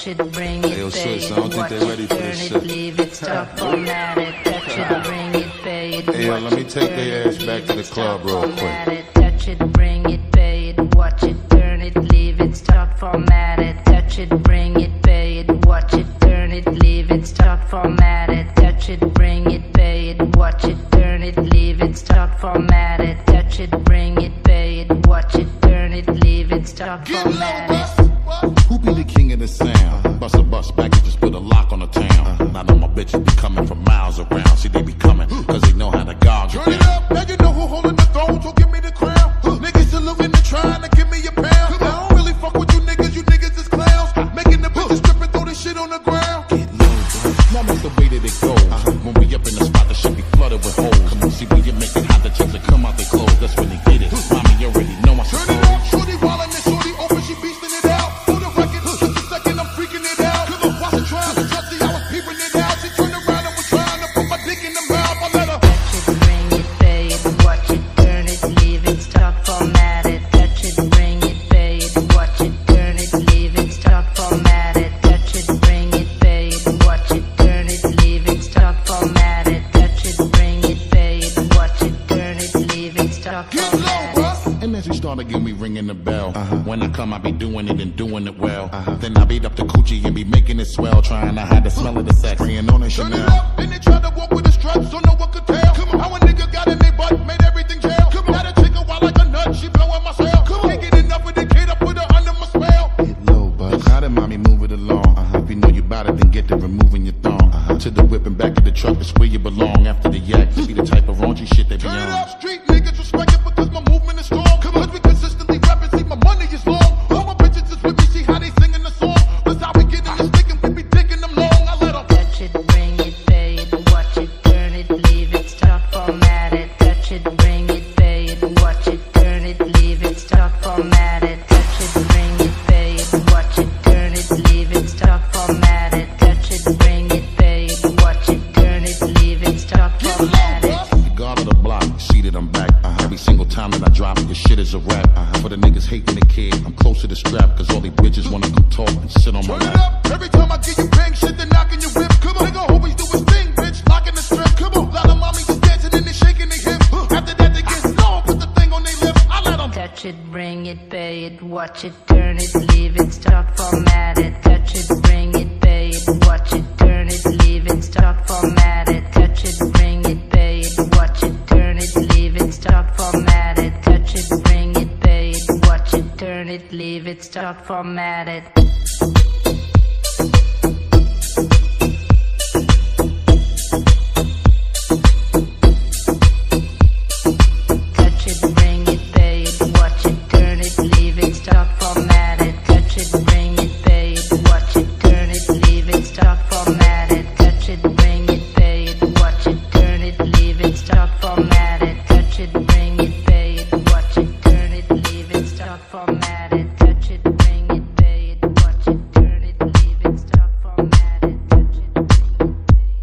touch it, bring it, yo, pay sis, it, I don't think watch they it, ready for turn this it, shit. leave it, stop, format it, touch it, bring it, pay it, Hey, yo, watch let me it, take turn their it, ass back leave to the it, club stop, real format quick. it, touch it, bring it, pay it, watch it, turn it, leave it, stop, format it, touch it, bring it, pay it, watch it, turn it, leave it, stop, format it, touch it, bring it, pay it, watch it, turn it, leave it, stop, format it, touch it, bring it, pay it, watch it, turn it, leave it, stop, format it. Who be the king of the sound? Bust a bus back and just put a lock on the town. Now know my bitches be coming from miles around. See, they be coming, cause they know how to gouge Turn it up, now you know who holding the throne, so give me the crown. Niggas saluting and trying to give me a pound. I don't really fuck with you niggas is clowns. Making the bitches strip and throw this shit on the ground. Get low, bro. Now that's the way that it goes. When we up in the spot, the shit be flooded with holes. Come on, see, we get making hot, the chicks that come out their clothes. That's when they get it. Mommy, you already know I Turn it up, shorty wildin' and shorty open, she beastin' it out. For the record, just a second, I'm freaking it out. Cause I wasn't trying to touch it, I was peeping it out. She turned around and was trying to put my dick in the mouth. I let her Touch it, bring it, pay it, watch it, turn it, leave it, stop, format it, touch it, bring it, pay it, watch it, turn it, leave it, stop, format it, touch it, bring it, pay it, watch it, turn it, leave it, stop, format it, touch it, bring it, pay it, watch it, turn it, leave it, stop, get low, format it. bruh. And as we start again, we ringing the bell. When I come, I be doing it and doing it well. Then I beat up the coochie and be making it swell. Trying to hide the smell of the sex. Spraying on it, Turn it Chanel. up, then they try to walk with the struts, so no one could tell. Come on. How a nigga got in their butt, made everything jail. Come on. Got a chick a wild like a nut, she blowing my cell. Come on. Can't get enough of the kid, I put her under my spell. Get low, bud. How did mommy move it along? If you know you bout it, then get to removing your thong. To the whip and back of the truck, it's where you belong. After the yak, to be the type of raunchy shit they be Turn it on. up, street niggas respect it because my movement is strong. Come on. Cause we consistently rapping, see my money is long. All my bitches is with me, see how they singing the song. That's how we get in the stick and we be digging them long. I let them Touch it, bring it, pay it, watch it, turn it, leave it, stop, format it, touch it, bring it, pay it, watch it, turn it, leave it, stop, format it, touch it, bring it, pay it, watch it, turn it, leave it, stop, format it, touch it, bring it, pay it, watch it, turn it, leave it, stop, format it. The guard of the block, see that I'm back. Every single time that I drop it, this shit is a rap. For the niggas hating the kid, I'm close to the strap. Cause all these bitches wanna come talk and sit on my turn it lap. up. Every time I get you bang shit, they're knocking your whip. Come on. Nigga always do his thing, bitch, locking the strip. Come on. Lot of mommies is dancing and they shaking their hips. After that they get slow, put the thing on their lips. I let them Touch it, bring it, pay it, watch it, turn it, leave it, stop, format it, touch it, bring it, pay it, watch it, turn it, leave it, stop, format it, touch it, bring it, pay it, watch it, turn it, leave it, stop, format it, touch it, bring it, pay it, watch it, turn it, leave it, stop, format it. Touch it, bring it, pay it, watch it, turn it, leave it, stop, format it, touch it, bring it, pay it, watch it, turn it, leave it, stop, format it, touch it, bring it, pay it, watch it, turn it, leave it, stop, format it, touch it, bring it, pay it, watch it, turn it, leave it, stop, format it, touch it, bring it, pay it, watch it, turn it, leave it, stop, format it, touch it, bring it, pay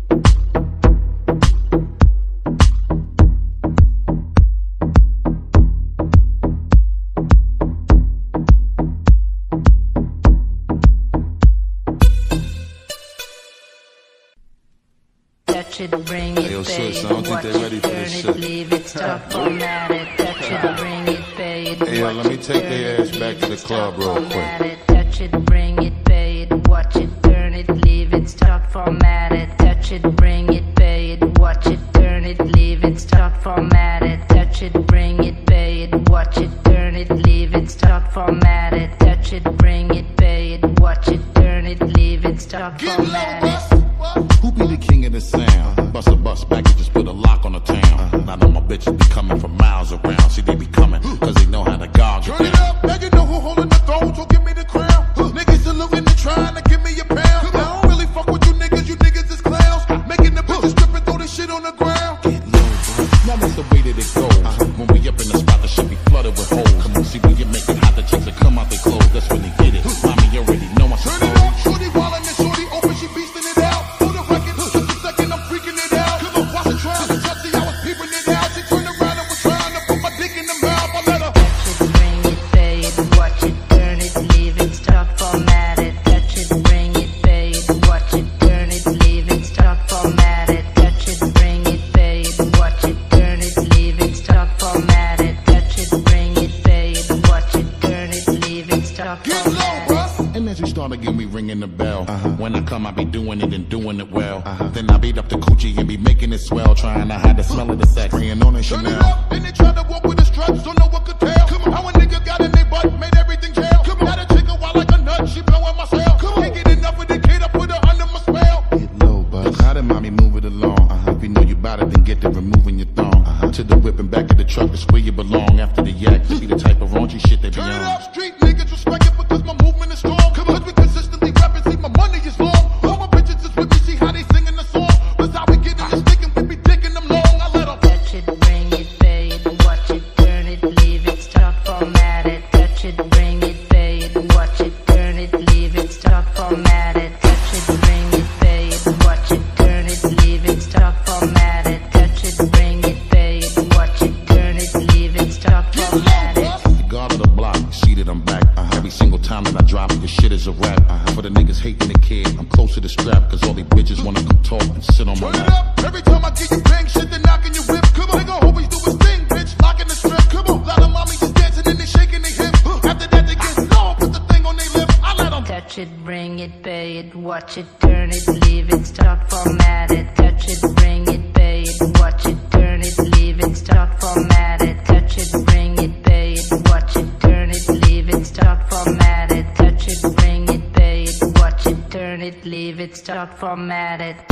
Touch it, bring it, Hey, yo, pay sis, it, I don't think watch they it, ready for turn this it, shit. leave it, stop, format it, touch it, bring it, pay it, Hey, yo, watch let me it, take turn their it, ass back to the leave it, club stop, real quick. format it, touch it, bring it, pay it, watch it, turn it, leave it, stop, format it, touch it, bring it, pay it, watch it, turn it, leave it, stop, format it, touch it, bring it, pay it, watch it, turn it, leave it, stop, format it, touch it, bring it, pay it, watch it, turn it, leave it, stop, get low, format it. bruh. Who be the king of the sound? Bust a bus back and just put a lock on the town. Now know my bitches be coming from miles around. See, they be coming, cause they know how to gouge Turn it it up, now you know who holding the throne, so give me the crown. Niggas saluting and trying to give me a pound. I don't really fuck with you niggas is clowns. Making the bitches strip and throw this shit on the ground. Get low, bro. Now that's the way that it goes. When we up in the spot, the shit be flooded with holes. Come on, see, we get making hot, the chicks that come ringing the bell. When I come, I be doing it and doing it well. Then I beat up the coochie and be making it swell, trying to hide the smell of the sex. Praying on it, Turn it Chanel. up, then they try to walk with the struts, so no one could tell. How a nigga got in their butt, made everything jail. Got a chick a wild like a nut, she blowing my cell. Can't get enough of the kid, I put her under my spell. Get low, buzz. How did mommy move it along? If you know you bout it, then get to removing your thong. To the whip and back of the truck, that's where you belong. After the yak, to be the type of raunchy shit they be Turn it on. up, street niggas respect it because my movement is strong. Cause we consistently rapping, see my money is long. All my bitches is with me, see how they singing the song. That's how we get in the stick and we be taking them long. I let them Touch it, bring it, pay it, watch it, turn it, leave it, start, format it. Touch it, bring it, pay it, watch it, turn it, leave it, start, format it. Touch it, bring it, pay it, watch it, turn it, leave it, start, format it. Touch it, bring it, pay it, watch it, turn it, leave it, start, format it. The guard of the block, see that I'm back. Every single time that I drop it, this shit is a rap. For the niggas hating the kid, I'm close to the strap. Cause all these bitches wanna come talk and sit on my turn it lap. up. Every time I get you bang shit, they knocking your whip. Come on, nigga always do his thing, bitch, locking the strip. Come on, lot of mommy just dancing and they shaking their hip. After that they get slow, put the thing on their lip. I let them Touch it, bring it, pay it, watch it, turn it, leave it, start, format it. Touch it, bring it, pay it, watch it, turn it, leave it, start, format it. Touch it, bring it, pay it, watch it, turn it, leave it, start, format it. Touch it, bring it, pay it, watch it, turn it, leave it, start, format it.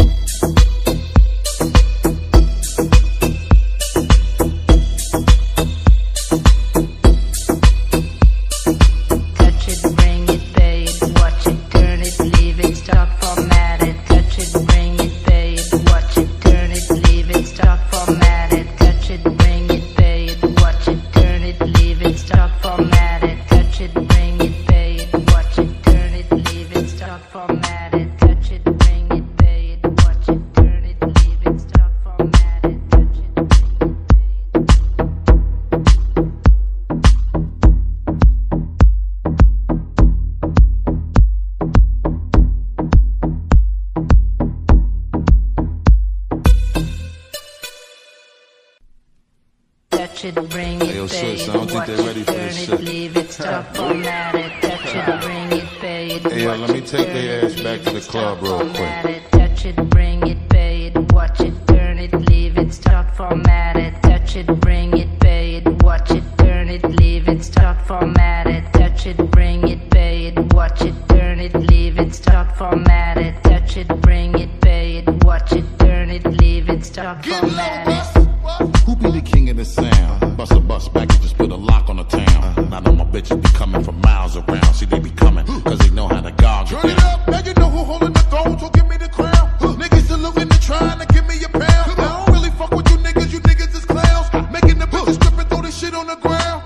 Touch it, bring it, pay it, watch it, turn it, leave it, start, format it. Touch it, bring it, pay it, watch it, turn it, leave it, start, format it. Touch it, bring it, pay it, watch it, turn it, leave it, start, format it. Touch it, bring it, pay it, watch it, turn it, leave it, start, format it. Touch it, bring it, pay it, watch it, turn it, leave it, start, format it. Touch it, bring it, pay Touch it, bring it, Hey, yo, pay sis, it, I don't think watch they it, ready for turn this it, shit. leave it, start, format it. Touch it, bring it, pay it, Hey, yo, watch let me it, take turn their it, ass back leave to the it, start, club real format quick. it. Touch it, bring it, pay it, watch it, turn it, leave it, start, format it. Touch it, bring it, pay it, watch it, turn it, leave it, start, format it. Touch it, bring it, pay it, watch it, turn it, leave it, start, format it. Touch it, bring it, pay it, watch it, turn it, leave it, start, get low, format it. bus. Who be the king of the sound? Bust a bus back and just put a lock on the town. Now know my bitches be coming from miles around. See, they be coming, cause they know how to gouge it Turn it down. up, now you know who holding the throne, so give me the crown. Niggas saluting and trying to give me a pound. I don't really fuck with you niggas is clowns. Making the bitches strip and throw this shit on the ground.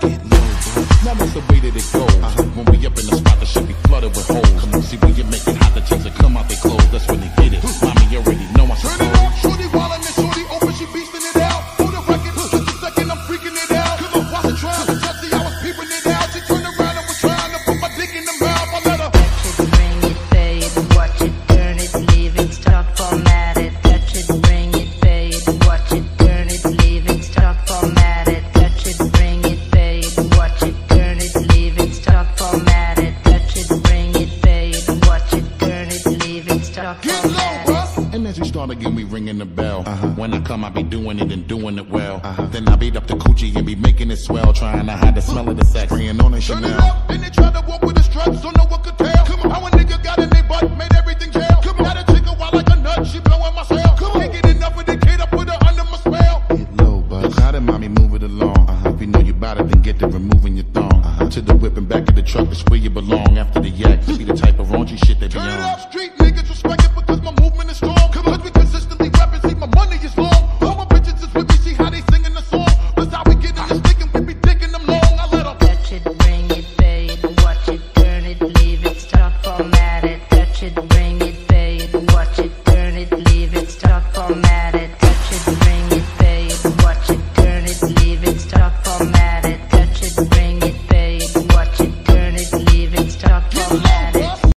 Now that's the way that it goes. When we up in the spot, the shit be flooded with holes. Come on, see, when you make it hot, the chicks that come out they clothes. That's when they get it. Mommy, you already know I Turn it suppose. up, shorty wildin' and shorty open, she beastin' it out. For the record, just a second, I'm freaking it out. Cause I wasn't trying to touch it, I was peeping it out. She turned around and was trying to put my dick in the mouth. I let her Touch it, bring it, pay it, watch it, turn it, leave it, start, format it. Touch it, bring it, pay it, watch it, turn it, leave it, start, format it. Touch it, bring it, pay it, watch it, turn it, leave it, start, format it. Touch it, bring it, pay it, watch it, turn it, leave it, start, get low, format it. bus. And as you start again, we ringing the bell. When I come, I be doing it and doing it well. Then I beat up the coochie and be making it swell, trying to hide the smell of the sex. Praying on it, Turn it Chanel. up, then they try to walk with the struts, so no one could tell. How a nigga got in their butt, made everything jail. Got a chick a wild like a nut, she blowing my cell. Can't get enough of the kid, I put her under my spell. Get low, buzz. How did mommy move it along? If you know you bout it, then get to removing your thong. To the whip and back of the truck, that's where you belong. After the yak, to be the type of raunchy shit they be Turn it on. up, street niggas respect it because my movement is strong.